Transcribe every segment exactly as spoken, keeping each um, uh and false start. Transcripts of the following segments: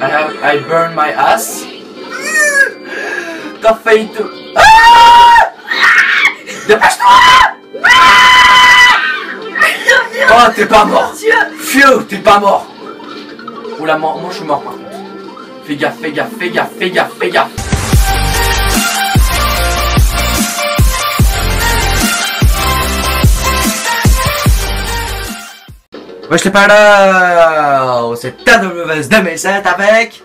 have, I burn my ass. T'as failli te... Ah, dépêche-toi. Oh, t'es pas mort. Phew, t'es pas mort. Oula, moi, moi je suis mort par contre. Fais gaffe, fais gaffe, fais gaffe, fais gaffe, fais gaffe. Moi je t'ai pas là. C'est ta de mauvaise deux mille sept avec.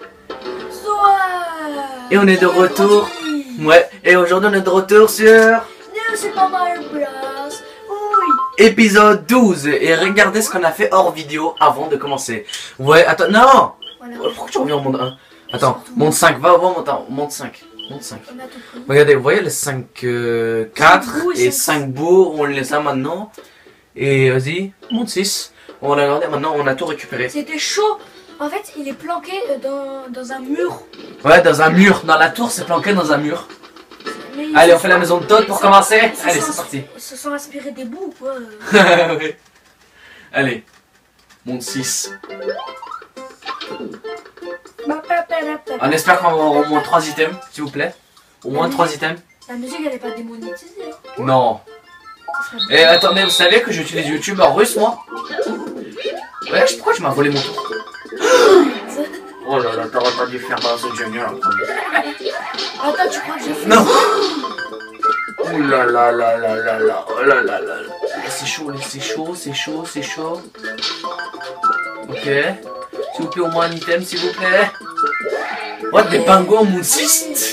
Et on est de retour. Ouais, et aujourd'hui on est de retour sur Super Mario Bros. Oui. Épisode douze. Et regardez ce qu'on a fait hors vidéo avant de commencer. Ouais, attends, non. Voilà. Pourquoi tu reviens au monde un? Attends, monde cinq, va, va, monte, monte cinq. Monte cinq. Regardez, vous voyez les cinq, euh, quatre et cinq bouts, on les a maintenant. Et vas-y, monte six. On l'a regardé, maintenant on a tout récupéré. C'était chaud. En fait, il est planqué dans, dans un mur. Ouais, dans un mur. Dans la tour, c'est planqué dans un mur. Mais allez, on fait la maison de Todd pour ça, commencer. ça Allez, sont, c'est parti. Ils se sont inspirés des bouts, quoi. Ouais. Allez, monte six. On espère qu'on va avoir au moins trois items, s'il vous plaît. Au moins trois items. La musique, elle est pas démonétisée. Non. Et attendez, vous savez que j'utilise YouTube en russe, moi? Ouais, pourquoi tu m'as volé mon tour? Oh là là, t'aurais pas dû faire Bowser Junior en premier. Attends, tu crois que j'ai fait? Non. Oh là là là là là là. Oh là là là. C'est chaud, c'est chaud, c'est chaud, c'est chaud. Ok. S'il vous plaît, au moins un item, s'il vous plaît. What, des pingouins mon six?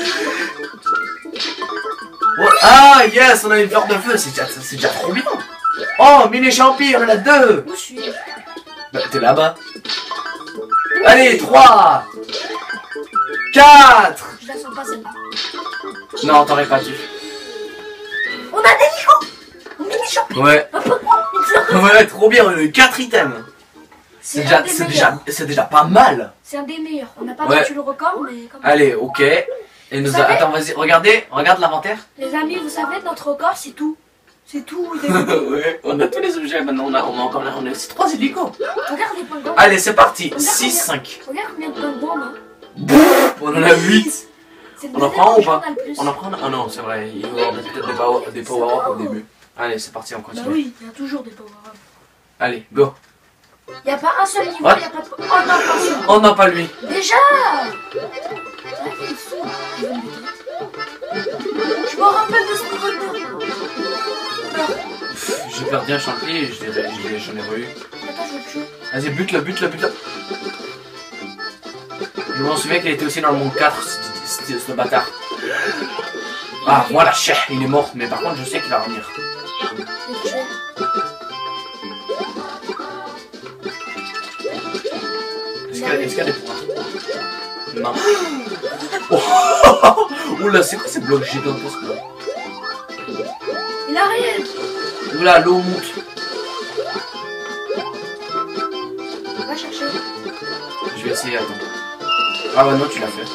Oh, ah yes, on a une fleur de feu, c'est déjà, c'est déjà trop bien. Oh, mini champi, on en a deux. Où suis-je? Bah, t'es là-bas. Allez, trois, quatre. Je la sens pas celle-là. Non, t'aurais pas dû. On a des licos. Mini champi. Ouais. Ouais, trop bien, on a eu quatre items. C'est déjà, c'est déjà, c'est déjà pas mal. C'est un des meilleurs. On n'a pas ouais. battu le record, mais quand même. Allez, ok. Et nous a... Attends, vas-y, regardez, regarde l'inventaire. Les amis, vous savez, notre record, c'est tout. C'est tout. Ouais, on a tous les objets maintenant, on a, on a encore on a aussi trois hélicos. Regarde les pingouins. Allez, c'est parti. six, cinq. Regarde combien de pingouins, hein. On en a huit. On en prend un ou pas? On en prend un? Ah non, c'est vrai, il va y avoir peut-être des power-up des power au début. Allez, c'est parti, on continue. Bah oui, il y a toujours des power-up. Allez, go. Il n'y a pas un seul niveau, il n'y a pas de... Oh non, pas celui. Oh non, pas lui. Déjà. Je me rappelle de ce qu'on veut. J'ai perdu un champi et j'en ai, ai, ai revu. Attends, je veux le tuer. Vas-y, bute-le, bute-le, bute-le. Je m'en souviens qu'il était aussi dans le monde quatre, ce, ce bâtard. Ah, voilà, chef, il est mort, mais par contre, je sais qu'il va revenir. Est-ce qu'il y, est qu y a des points? Non. Oh, oula, c'est quoi ces blocs gigantesques là? Il arrive. Oula, l'eau monte. Va chercher. Je vais essayer, attends. Ah ouais, non, tu l'as fait.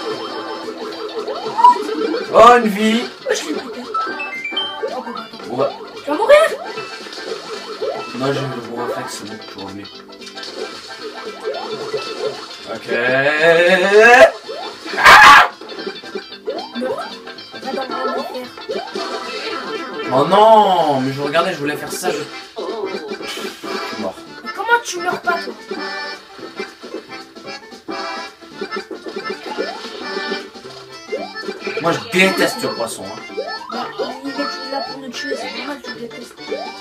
Oh, une vie. Oh, je l'ai buté. Oh, ouais. Tu vas mourir. Non, j'ai le bon réflexe, c'est bon, je revenais. Ok. Ah, oh non, mais je regardais, je voulais faire ça, je... Je suis mort. Mais comment tu meurs pas, toi? Moi, je déteste le poisson. Hein. Bah, il est là pour nous tuer, c'est normal, tu le détestes.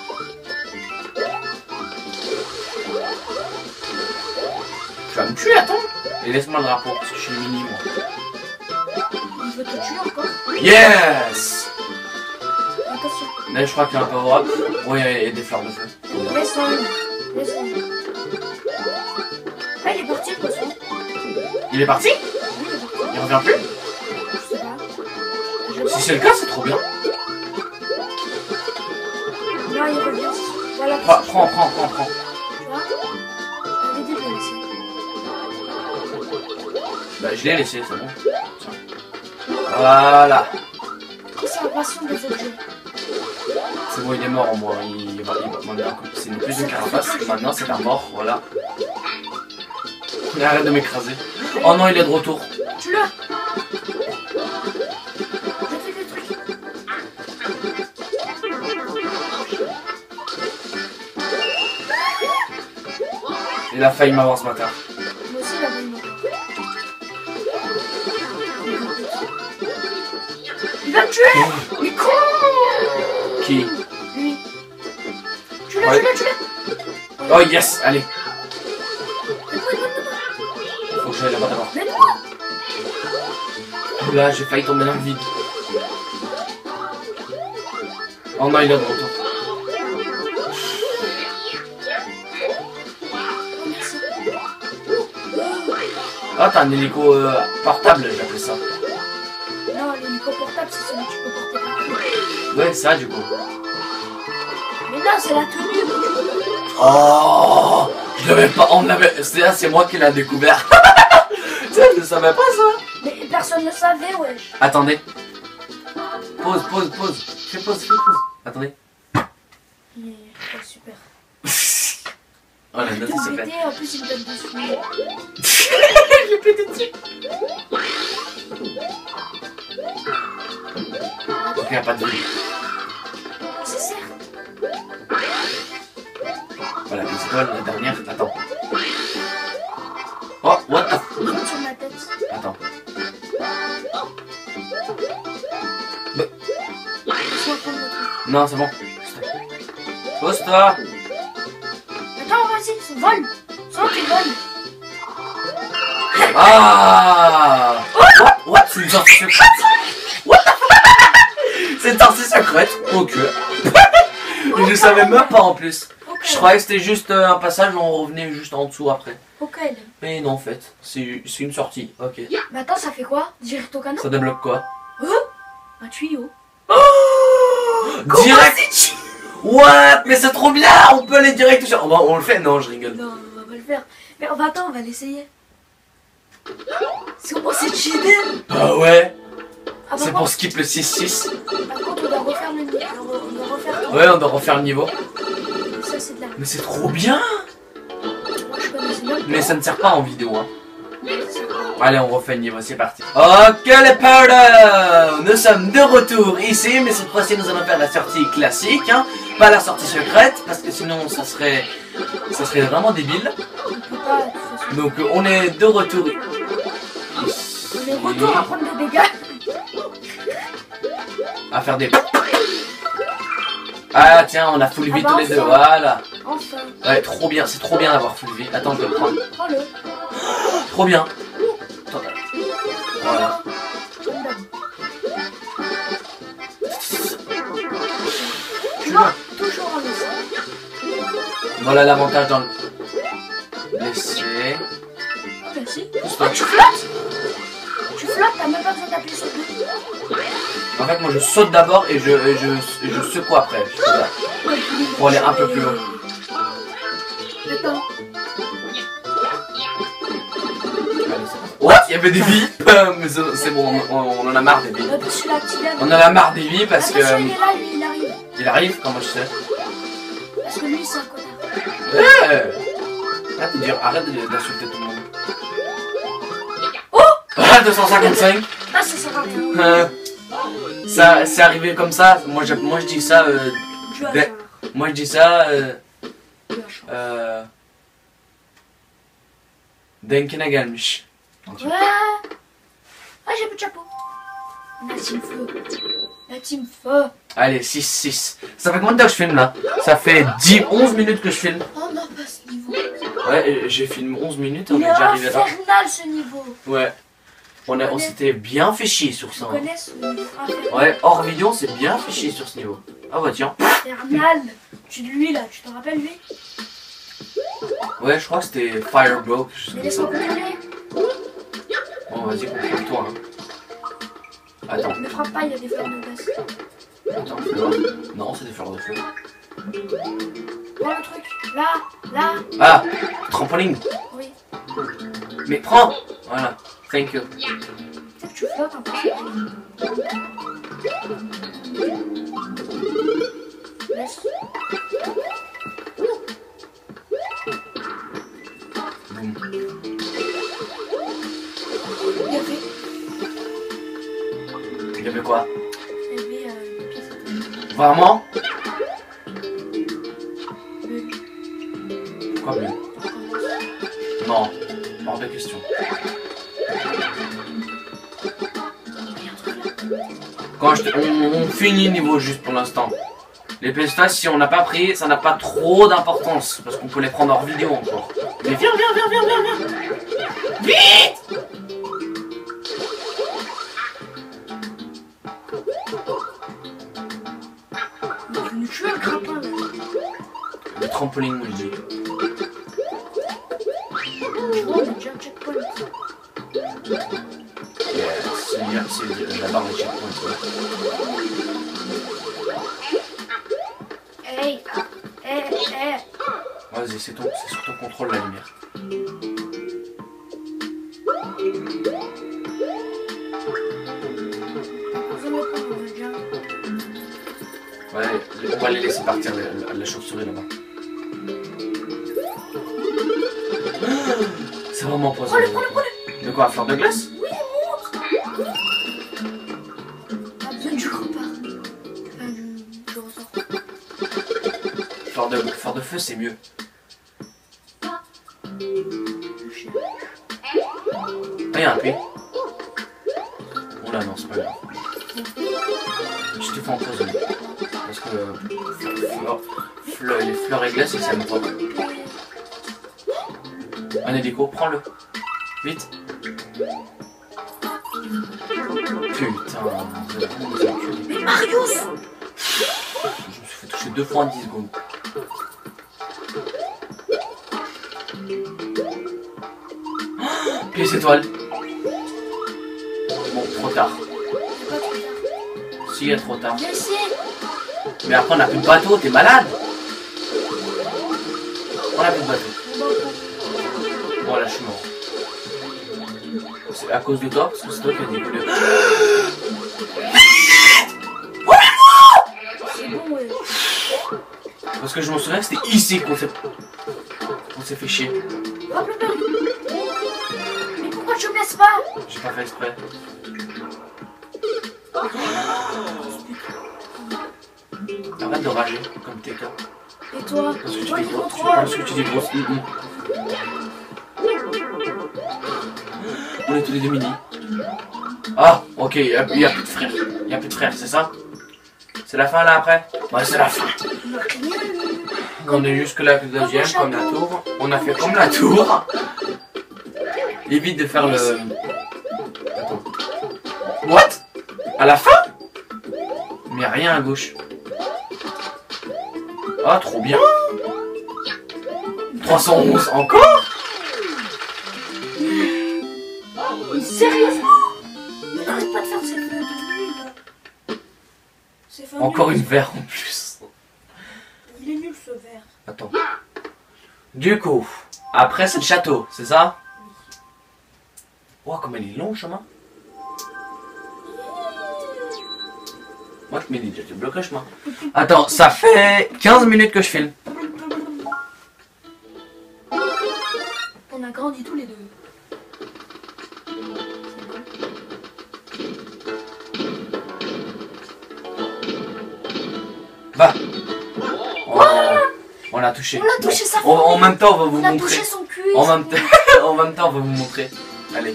Tu vas me tuer, attends. Et laisse-moi le drapeau, parce que je suis mini, moi. Il veut te tuer encore? Yes. Attention. Là, je crois qu'il y a un power-up. Oui, il y a des fleurs de feu. Laisse-le. Laisse-le. Ah, il est parti, le poisson. Il est parti? Oui, il est parti. Il revient plus? Je sais pas. Je Si c'est le cas, c'est trop bien. Non, il revient. Voilà. Prends, prends, prends, prends, prends. Tu vois? J'avais dit de le laisser. Bah, je l'ai laissé, c'est bon. Tiens. Voilà. Conservation des objets. C'est bon, il est mort en moi. Il va, il va, maintenant, c'est une plus de carapace. Maintenant, c'est un mort, voilà. Arrête de m'écraser. Oh non, il est de retour. Tu l'as. Je fais des trucs. Il a failli m'avoir ce matin. Moi aussi, la bonne. Il va me tuer. Il est con. Qui? Lui. Tu l'as, Ouais. tu l'as, tu l'as. Oh yes, allez. Faut que j'aille là-bas d'abord. Mais moi. Là, j'ai failli tomber dans le vide. Oh non, il est de retour. Ah, t'as un hélico euh, portable, j'appelle ça. Non, l'hélico portable, c'est celui que tu peux porter partout. Ouais, ça du coup. Mais non, c'est la tenue. Oh, je l'avais pas, on l'avait, c'est là, c'est moi qui l'ai découvert. Ça, je ne savais pas ça. Mais personne ne savait, wesh. Attendez. Pause, pause, pause. Fais pause, fais pause. Attendez. Il est oh, super. Oh, la note, Tout c'est fait. pété, en plus il me donne dessus. Je l'ai pété dessus. Ok, y a pas de vie. C'est certes. Voilà, les étoiles, la dernière. Attends. Oh, what the f... Il monte sur ma tête. Attends. Laisse-moi prendre le truc. Non, c'est bon. Pose-toi. Attends, vas-y, vole. Sans qu'il vole. Ah. What? What? C'est une sortie secrète. What the f... C'est une sortie secrète. Ok. Je savais même pas en plus. Ok. Je croyais que c'était juste euh, un passage où on revenait juste en dessous après. Ok. Mais non, en fait, c'est c'est une sortie. Ok. Mais attends, ça fait quoi? Direct au canon? Ça débloque quoi? Un tuyau. Direct. What? Mais c'est trop bien. On peut aller direct sur... On, va- on le fait? Non, je rigole. Non, on va pas le faire. Mais on va attendre, on va l'essayer. C'est comment c'est cheaté? Ah ouais. Ah, par C'est contre- pour skip le six six. Par contre, on doit refaire le niveau. Alors, on doit refaire. Ouais, on doit refaire le niveau. Ça, c'est de la. Mais c'est trop bien. Moi, je connaissais même pas. Mais ça ne sert pas en vidéo, hein. C'est quoi? Allez, on refait le niveau, c'est parti. Ok les potos, nous sommes de retour ici, mais cette fois-ci nous allons faire la sortie classique, hein. Pas la sortie secrète, parce que sinon ça serait, ça serait vraiment débile. On peut pas, de toute façon. Donc euh, on est de retour. On est retour à prendre des dégâts. À faire des... Ah tiens, on a full vie Ah bah, tous les deux, enfin. voilà. Enfin. Ouais, trop bien, c'est trop bien d'avoir full vie. Attends, je vais le prendre. Prends-le. Trop bien. Attends. Voilà. Comme d'hab. Tu vois, Toujours en laissant. voilà l'avantage dans le... Laisser... Ah, merci. Pousse-toi. Tu flottes? Tu flottes, t'as même pas besoin d'appuyer sur le. En fait, moi je saute d'abord et je, et je, et je secoue après. Je fais ça. Pour aller un peu plus haut. Attends. What? Il y avait des vies. Mais c'est c'est bon, on, on en a marre des vies. Euh, parce que la petite On en a marre des vies parce que... Attention, il est là, lui, il arrive. Il arrive, comment je sais? Parce que lui, c'est un connard. Ouais. Arrête de dire, arrête de- d'insulter tout le monde. Oh! Ah, deux cent cinquante-cinq. Ah, ça sert à rien. Euh, ça, c'est arrivé comme ça. Moi, je, moi, je dis ça. Euh, Du hasard. ben- moi, je dis ça. Euh, Du hasard. euh, Denken gelmiş. Ouais. Ah, j'ai plus de chapeau. La team feu. La team feu. Allez, six six. Ça fait combien de temps que je filme là? Ça fait dix onze minutes que je filme. Oh non, pas ce niveau. Ouais, et j'ai filmé onze minutes. On Il est est déjà arrivé là. infernal ce niveau. Ouais. On, a- on s'était bien fait chier sur Tu ça. hein. connais ce niveau infernal? Ouais, hors vidéo, on s'est bien fait chier sur ce niveau. Ah bah tiens. Infernal. Tu lui là, tu te rappelles lui? Ouais, je crois que c'était Firebroke. je sais Mais pas ça. laisse-moi contrôler. Bon, vas-y, contrôle-toi. Hein. Attends, Ne frappe pas, il y a des fleurs de glace. attends, fais voir. Non, c'est des fleurs de feu. Prends le truc. Là, là. Ah, trampoline. Oui. Mais prends. Voilà, thank you. Tu sais que tu flottes un peu. Laisse. Boum. y avait quoi? Il y avait euh, une pièce à table. Vraiment? Bleu. Pourquoi bleu? Non, hors de question. Quand je te... on, on finit niveau juste pour l'instant. Les pistaches, si on n'a pas pris, ça n'a pas trop d'importance. Parce qu'on peut les prendre hors vidéo encore. Mais viens, viens, viens, viens, viens, viens. Vite! Il est venu tuer le crapin là. Le trampoline, moi je dis. Tu vois, on a déjà un checkpoint. Yeah, c'est la barre de checkpoint. Ouais. Hey, ah, hey, hey. Vas-y, c'est ton, c'est sur ton contrôle la lumière. Ouais, on va les laisser partir, la, la chauve-souris là-bas. C'est vraiment poison. Prends-le, prends-le, prends-le. De quoi, fleur de glace? Oui, monte. Pas besoin du repas. Enfin, je, je ressors. Fleur de, fleur de feu, c'est mieux. Je sais. Ah, il y a un P. Oh là, non, c'est pas grave. Je te fais empoisonner. Parce que fleur, fleur, les fleurs et glaces, ils s'aiment pas. Un hélico, prends-le. Vite. Putain, vous êtes vraiment des enculés. Mais Marius! Je me suis fait toucher deux fois en dix secondes. Pièce étoile. Bon, trop tard. C'est pas trop tard. Si, il est trop tard. Viens ici. Mais après, on a plus de bateau, t'es malade? On a plus de bateau. Bon, là, je suis mort. C'est à cause de toi, parce que c'est toi qui as dit que le... C'est bon, ouais. Parce que je me souviens que c'était ici qu'on s'est... qu'on s'est fait chier. Hop, le père. Mais pourquoi tu me laisses pas? J'ai pas fait exprès. Arrête de rager, comme t'es toi. Et toi? Parce que tu Toi, dis il gros, faut tu trois. parce que tu dis grosse. Mm -mm. On est tous les deux mini. Ah, ok, il n'y a, y a plus de frères. Il n'y a plus de frères, c'est ça? C'est la fin là après? Ouais, c'est la fin. On est jusque là, le deuxième, comme la tour. On a fait comme la tour. Évite de faire le... Attends. What? À la fin? Mais rien à gauche. Ah, trop bien. trois cent onze encore? Sérieusement? Mais n'arrête pas de faire ces feux de nul. C'est fin Encore nul. une verre en plus. Il est nul ce verre. Attends. Du coup, après c'est le château, c'est ça? Ouah, comme elle est long le chemin. Moi je me dis, je bloque le chemin. Attends, ça fait quinze minutes que je filme. On a grandi tous les deux. Va. Oh, on l'a touché. On l'a touché sa En, en même temps, on va vous On a montrer. touché son cul. En même, temps, en même temps, on va vous montrer. Allez.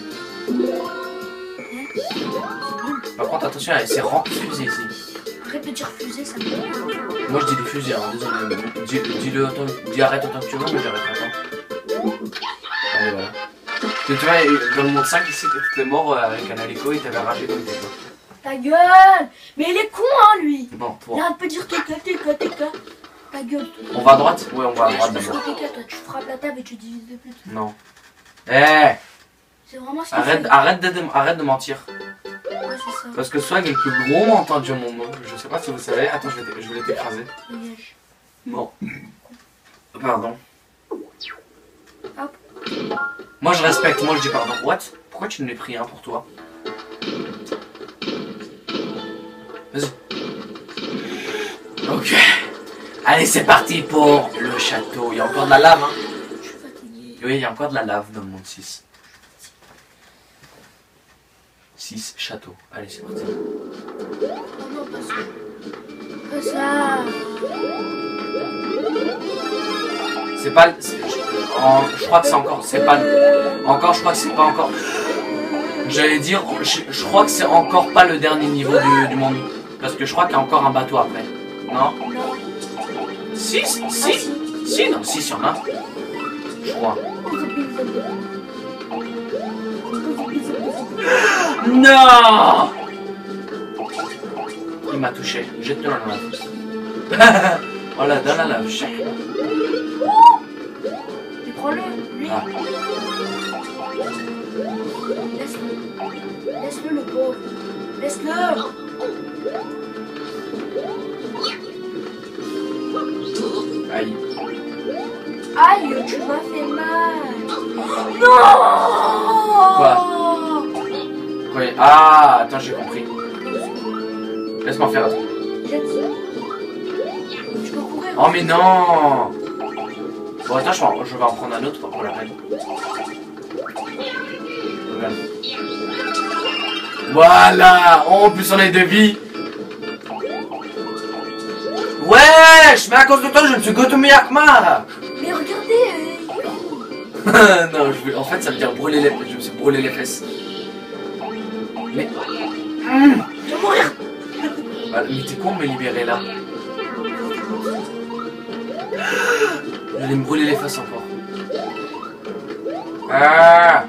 Par contre, attention, c'est rempli de fusées ici. Arrête de dire fusée, ça me fait. Moi je dis des fusées, hein, désolé. Dis, dis-le, autant, dis arrête autant que tu veux, mais j'arrêterai pas. Allez, voilà. Tu vois, dans le monde cinq, ici, tu es mort avec un hélico et t'avais ragé comme t'es quoi. Ta gueule. Mais il est con, hein, lui. Bon, Il bon. arrête pas de dire T K, T K, T K. Ta gueule. On va à droite? Ouais, on va à Ouais, droite je te d'abord. ferai T K, toi, tu frappes la table et tu divises de plus. Non. Eh, C'est vraiment ce qu'il arrête, fait. arrête, de, arrête de mentir. Ouais, c'est ça. Parce que Swag est le plus gros menteur du monde. Je sais pas si vous savez. Attends, je vais, je voulais t'écraser. Dégage. Non. Pardon. Hop. Moi je respecte, moi je dis pardon. What? Pourquoi tu ne l'as pris un pour toi? Vas-y. Ok. Allez, c'est parti pour le château. Il y a encore de la lave, hein? Je suis fatigué. Oui, il y a encore de la lave dans le monde six. six, château. Allez, c'est parti. Oh non, pas ça. Pas ça. C'est pas... le- c'est- Je, en- je crois que c'est encore... C'est pas... le- Encore, je crois que c'est pas encore... J'allais dire... Je, je crois que c'est encore pas le dernier niveau du, du monde. Parce que je crois qu'il y a encore un bateau après. Non? Non. Si, si, Ah, si, si. si, non, si, il y en a. Je crois. Non! Il m'a touché. Jette-le dans la lave. Voilà, dans la lave. Mais prends-le, lui. Ah. Laisse-le. Laisse-le, le pauvre. Laisse-le. Aïe. Aïe, tu m'as fait mal. Non. Quoi? Oui. Ah, attends, j'ai compris. Laisse-moi faire. Attends. Jette. Tu peux courir. Oh, mais non! Bon, attends, je vais en, je vais en prendre un autre pour la peine. Regarde. Voilà! Oh, en plus, on a deux vies. Wesh! Mais à cause de toi, je me suis gotomé Akma! Mais regardez. Euh... Non, je vais... en fait, ça veut dire brûler les... Je me suis brûlé les fesses. Mais... Mmh. Je vais mourir. Bah, mais t'es con de me libérer, là. Je vais me brûler les fesses encore. Ah!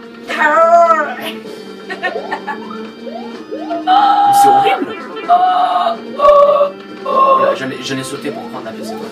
Mais c'est horrible! Voilà, j'en ai, j'en ai sauté pour prendre la pièce étoile.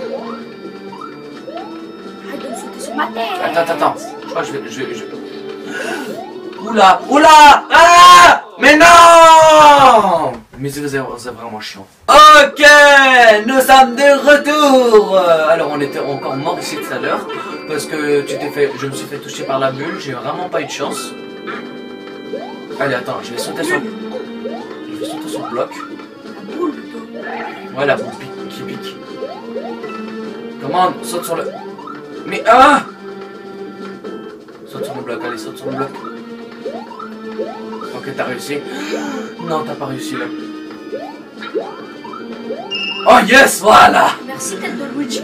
Arrête de me sauter sur ma tête. Attends, attends, attends. Je crois que je vais... Je, je... Oula! Oula! Ah! Mais non! Mais c'est c'est vraiment chiant. Ok! Nous sommes de retour! Alors, on était encore mort ici tout à l'heure. Parce que tu t'es fait... Je me suis fait toucher par la bulle. J'ai vraiment pas eu de chance. Allez, attends. Je vais sauter sur... Je vais sauter sur le bloc. La boule plutôt. Ouais, la boule pique, qui pique. Comment? Saute sur le... Mais ah! Saute sur le bloc, allez, saute sur le bloc. Ok, t'as réussi. Non, t'as pas réussi là. Oh yes, voilà! Merci tête de Luigi.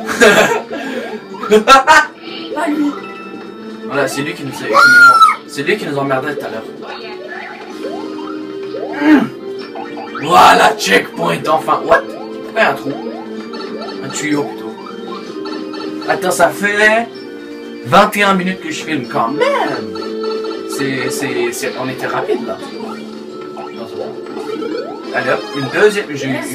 Pas lui. Voilà, c'est lui qui nous a... qui nous- C'est lui qui nous emmerdait tout à l'heure. Voilà, checkpoint, enfin. What? Pourquoi il y a un trou? Un tuyau plutôt. Attends, ça fait vingt et une minutes que je filme quand même. C'est, c'est, c'est, on était rapide là. Non, c'est bon. Allez hop, une deuxième. J'ai eu.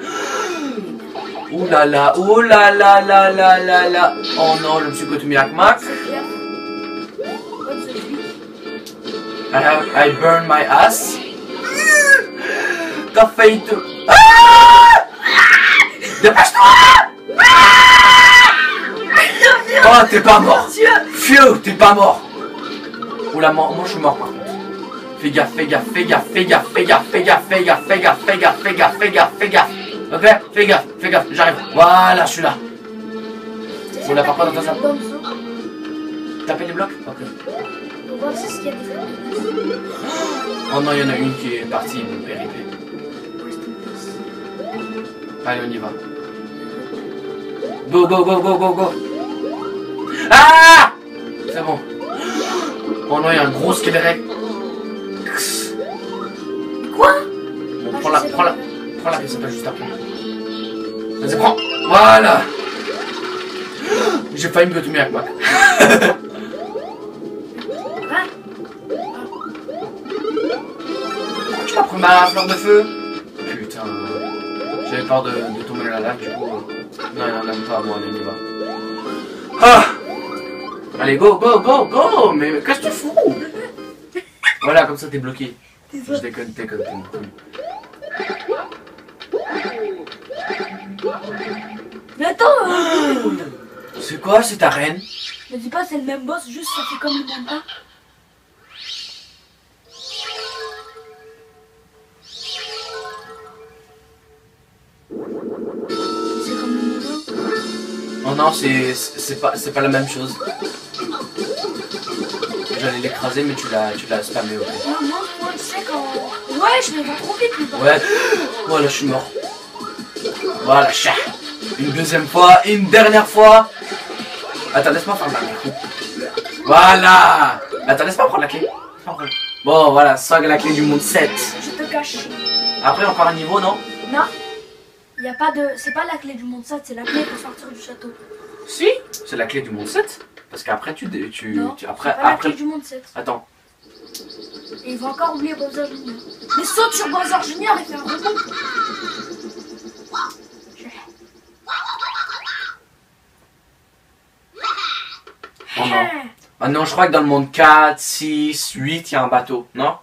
Ouh là là, ouh là là là là là là. Oh non, je me suis gotomé avec Max. I have, I burn my ass. T'as failli te... Ah! Dépêche-toi! Oh, t'es pas mort. Fieu, t'es pas mort. Oula, moi, moi je suis mort par contre. Fais gaffe, fais gaffe, fais gaffe, fais gaffe, fais gaffe, fais gaffe, fais gaffe, fais gaffe, fais gaffe, fais gaffe, fais gaffe, fais gaffe. Ok? Fais gaffe, fais gaffe, j'arrive. Voilà, je suis là. Oula, par contre, attends, attends. Taper les blocs? Ok. On va voir si il y a des... Oh non, il y en a une qui est partie, une péripée. Allez, on y va. Go, go, go, go, go, go. Ah! C'est bon. Oh non, il y a un gros squelette. Quoi? Bon, prends la, prends la, prends la pièce, juste après. Vas-y, prends. Voilà. J'ai failli me gotommer avec moi. Tu m'as pris ma fleur de feu? Putain. J'avais peur de, de tomber dans la lave, du coup. Euh... Non, il en aime pas, moi, on y va. Ah! Allez, go, go, go, go! Mais qu'est-ce que tu fous? Voilà, comme ça, t'es bloqué. Je déconne, déconne, déconne. Mais attends! Euh... C'est quoi, c'est ta reine? Ne dis pas c'est le même boss, juste ça fait comme le même pas. C'est comme le mono. Oh non, c'est c'est pas, c'est pas la même chose. j'allais l'écraser, mais tu l'as tu l'as spammé. Ok. Non, moi, moi, tu sais quand. Ouais, je les vois trop vite, lui. Ouais. Voilà, je suis mort. Voilà, chat. Une deuxième fois, une dernière fois. Attends, laisse-moi faire le dernier coup. Voilà. Attends, laisse-moi prendre la clé. Bon, voilà, ça la clé du monde sept. Je te cache. Après, encore un niveau, non? Non. Il y a pas de. C'est pas la clé du monde sept, c'est la clé pour sortir du château. Si, c'est la clé du monde sept. Parce qu'après, tu, tu, Non, tu. Après, c'est pas la après. clé du monde sept. Attends. Et il va encore oublier Bowser Junior. Mais saute sur Bowser Junior et fais un rebond. Oh non. Ah non, je crois que dans le monde quatre, six, huit, il y a un bateau, non?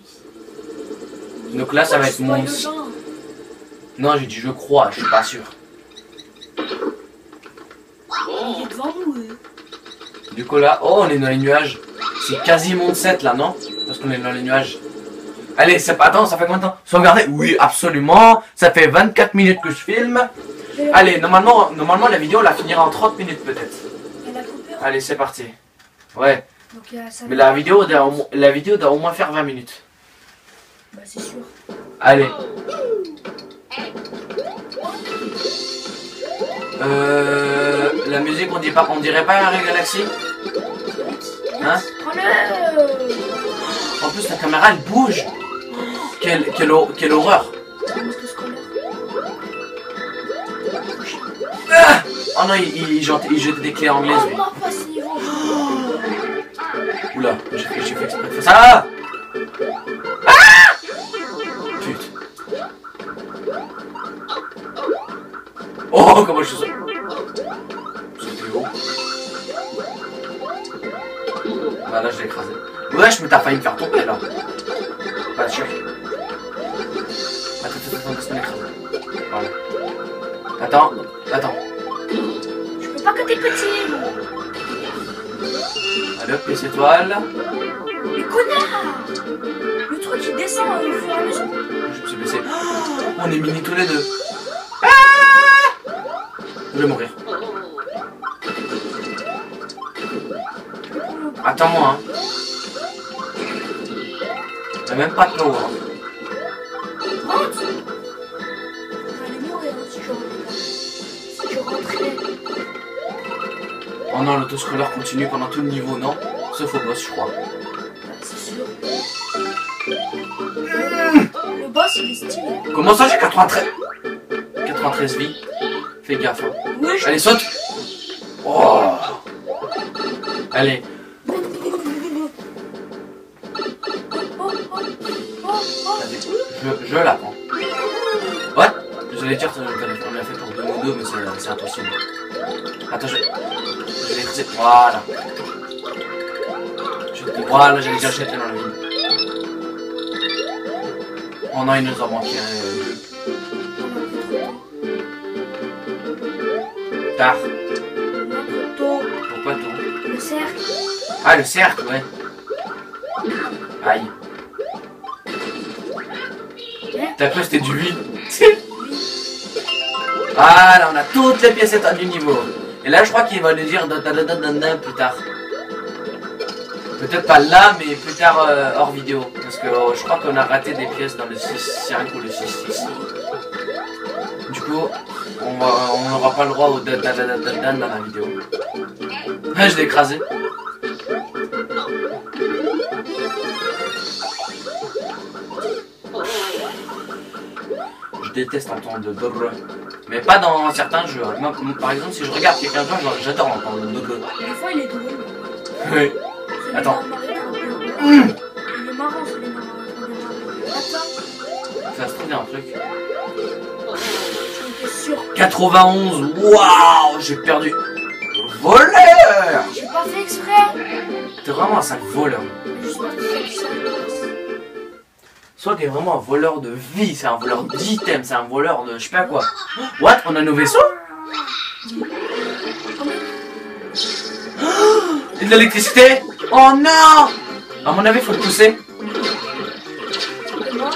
Donc là, ça va être monde. Non, j'ai dit je crois, je suis pas sûr. Il est devant nous. euh. Du coup là, oh, on est dans les nuages. C'est quasi monde sept là, non? Parce qu'on est dans les nuages. Allez, c'est pas. Attends, ça fait combien de temps? Sauvegardez? Oui, absolument. Ça fait vingt-quatre minutes que je filme. Allez, normalement, normalement la vidéo la finira en trente minutes peut-être. Elle a coupé. Allez, c'est parti. Ouais. Donc, euh, ça Mais va- la vidéo, doit au mo- la vidéo doit au moins faire vingt minutes. Bah, c'est sûr. Allez. Euh, la musique, on dit pas, on dirait pas Harry Galaxy? Hein? Prends-le. En plus, la caméra, elle bouge. Quelle, quelle, hor- quelle horreur. Un autoscolaire. Ah oh non, il, il, il, jette, il jette des clés anglaises, Oh lui. non, pas ce niveau. Oula, j'ai fait, j'ai fait exprès de faire ça. Ah Putain. Oh, comment je suis sauté. C'était haut. Bah là, je l'ai écrasé. Wesh, mais t'as failli me faire tomber, là. Pas sûr. Attends, attends, attends, laisse-moi l'écraser. Voilà. Attends, attends. Je peux pas que t'es petit. Allez hop, pièce étoile. Mais connard. Le truc il descend euh, au fur et à mesure. Je me suis blessé. On est mini tous les deux. Ah je vais mourir. Attends-moi, hein. Y'a même pas de power. Rentre. J'allais mourir hein, si je rentrais. Si je rentrais. Oh non, l'autoscroller continue pendant tout le niveau, non? Sauf au boss, je crois. Bah, c'est sûr. Le boss il est stylé. Comment ça, j'ai quatre-vingt-treize quatre-vingt-treize vies? Fais gaffe, hein. Ouais, je... Allez, saute. Oh. Allez. Oh, oh, oh, oh. Je, je la prends. What? J'allais dire, on l'a fait pour deux ou deux, mais c'est impossible. Attends, je... Je vais écraser. Voilà. Je... Voilà, j'allais dire jeter dans le vide. Oh non, il nous a manqué un... Tard. Pourquoi tôt? Le cercle. Ah, le cercle, ouais. Aïe. T'as cru que c'était du vide? Voilà, on a toutes les pièces étoiles du niveau. Et là, je crois qu'il va nous dire da, da, da, da, da, da, plus tard. Peut-être pas là, mais plus tard euh, hors vidéo. Parce que euh, je crois qu'on a raté des pièces dans le six cinq ou le six six. Du coup, on n'aura pas le droit au da, da, da, da, da, da dans la vidéo. Ah, je l'ai écrasé. Je déteste entendre de brrr. Mais pas dans certains jeux. Hein. Moi, par exemple, si je regarde quelqu'un jouer, j'adore entendre le brrr. Des fois il est drôle. Oui. Celui Attends. dans Mario trente et un. Il est marrant celui dans Mario trente et un. Attends. Ça se trouve, il y a un truc. J'en étais sûr. quatre-vingt-onze. Waouh, j'ai perdu. Voleur. J'ai pas fait exprès. T'es vraiment un sale voleur. Mais je suis pas fait que ça. Soit t'es vraiment un voleur de vie, c'est un voleur d'items, c'est un voleur de je sais pas quoi. What? On a nos vaisseaux? Et de l'électricité? Oh non! À mon avis, faut le pousser. Et moi?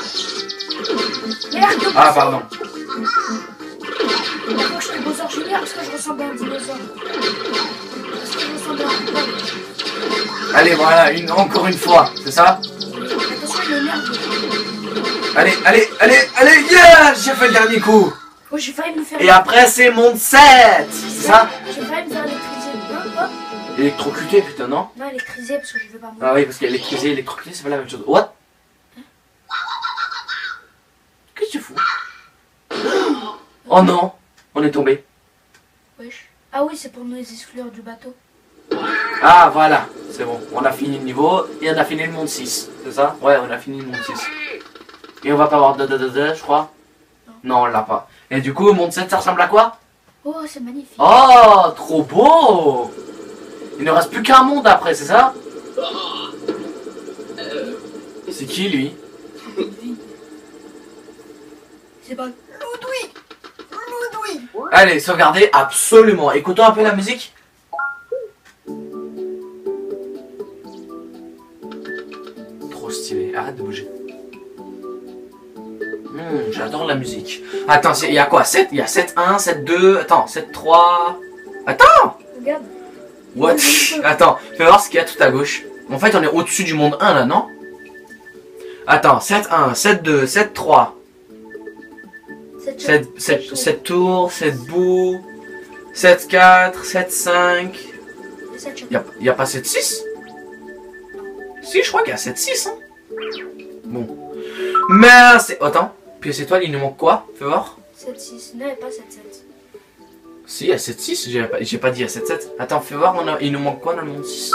Merde! Ah, pardon. Pourquoi je fais Bowser Junior? Parce que je ressemble à un dinosaure. Parce que je ressemble à un dinosaure. Allez, voilà, une, encore une fois, c'est ça? Attention, il est nerveux. Allez, allez, allez, allez, yeah! J'ai fait le dernier coup. Oh, j'ai failli me faire... Et après, c'est monde sept, c'est ça? J'ai failli me faire électriser. Non, quoi? Électrocuté, putain, non? Non, électriser parce que je veux pas mourir. Ah oui, parce qu'électriser et électrocuté, c'est pas la même chose. What? Qu'est-ce que tu fous? Oh non, on est tombé. Wesh. Ah oui, c'est pour nous exclure du bateau. Ah voilà, c'est bon, on a fini le niveau et on a fini le monde six, c'est ça? Ouais, on a fini le monde six. Et on va pas avoir de de de de, je crois? Non, non on l'a pas. Et du coup, le monde sept, ça ressemble à quoi? Oh, c'est magnifique. Oh, trop beau! Il ne reste plus qu'un monde après, c'est ça? C'est qui lui? C'est pas Ludwig. Ludwig. Allez, sauvegardez absolument. Écoutons un peu la musique. Trop stylé. Arrête de bouger. Hmm, j'adore la musique. Attends, il y a quoi? sept? Il y a sept un, sept deux, attends, sept trois... Attends! Regarde. What? Attends, fais voir ce qu'il y a tout à gauche. En fait, on est au-dessus du monde un là, non? Attends, sept un, sept deux, sept trois. sept tours, sept bouts, sept quatre, sept cinq. Y'a y a pas sept six? Si, je crois qu'il y a sept six. Hein. Bon. Merci. Attends, puis cette étoile, il nous manque quoi? Fais voir. sept six, non, il n'y a pas sept sept. Si, il y a sept six, j'ai pas, pas dit il y a sept sept. Attends, fais voir, on a, il nous manque quoi dans le monde six?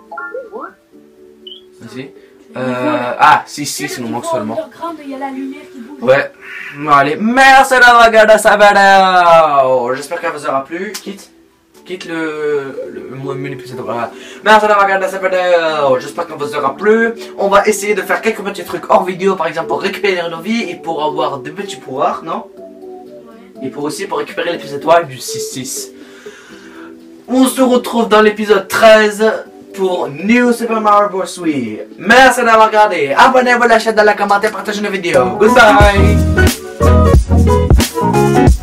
Vas-y. Euh, ah, si, si, il nous manque seulement. Il y a la lumière qui bouge. Ouais. Bon, allez, merci d'avoir regardé cette vidéo. J'espère qu'elle vous aura plu. Quitte, quitte le, le menu précédent. Merci d'avoir regardé cette vidéo. J'espère qu'elle vous aura plu. On va essayer de faire quelques petits trucs hors vidéo, par exemple pour récupérer nos vies et pour avoir de petits pouvoirs, non? Ouais. Et pour aussi pour récupérer les petites étoiles du six six. On se retrouve dans l'épisode treize. Pour New Super Mario Bros. Wii. Merci d'avoir regardé. Abonnez-vous, lâchez dans la commentaire, partagez nos vidéos. Goodbye.